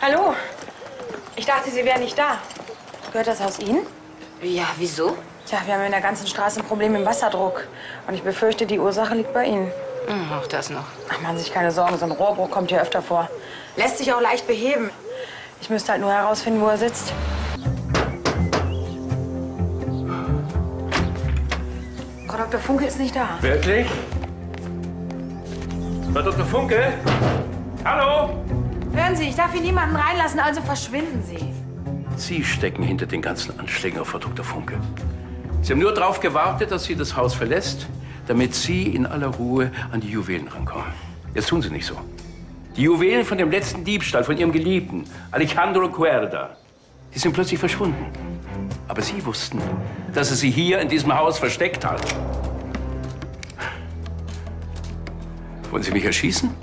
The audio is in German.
Hallo. Ich dachte, Sie wären nicht da. Gehört das Haus Ihnen? Ja, wieso? Tja, wir haben in der ganzen Straße ein Problem mit dem Wasserdruck. Und ich befürchte, die Ursache liegt bei Ihnen. Auch das noch. Ach, machen Sie sich keine Sorgen, so ein Rohrbruch kommt hier öfter vor. Lässt sich auch leicht beheben. Ich müsste halt nur herausfinden, wo er sitzt. Frau Dr. Funke ist nicht da. Wirklich? Frau Dr. Funke? Hallo? Hören Sie, ich darf hier niemanden reinlassen, also verschwinden Sie. Sie stecken hinter den ganzen Anschlägen auf Frau Dr. Funke. Sie haben nur darauf gewartet, dass sie das Haus verlässt, damit Sie in aller Ruhe an die Juwelen rankommen. Jetzt tun Sie nicht so. Die Juwelen von dem letzten Diebstahl von Ihrem Geliebten, Alejandro Cuerda, die sind plötzlich verschwunden. Aber Sie wussten, dass er sie hier in diesem Haus versteckt hat. Wollen Sie mich erschießen?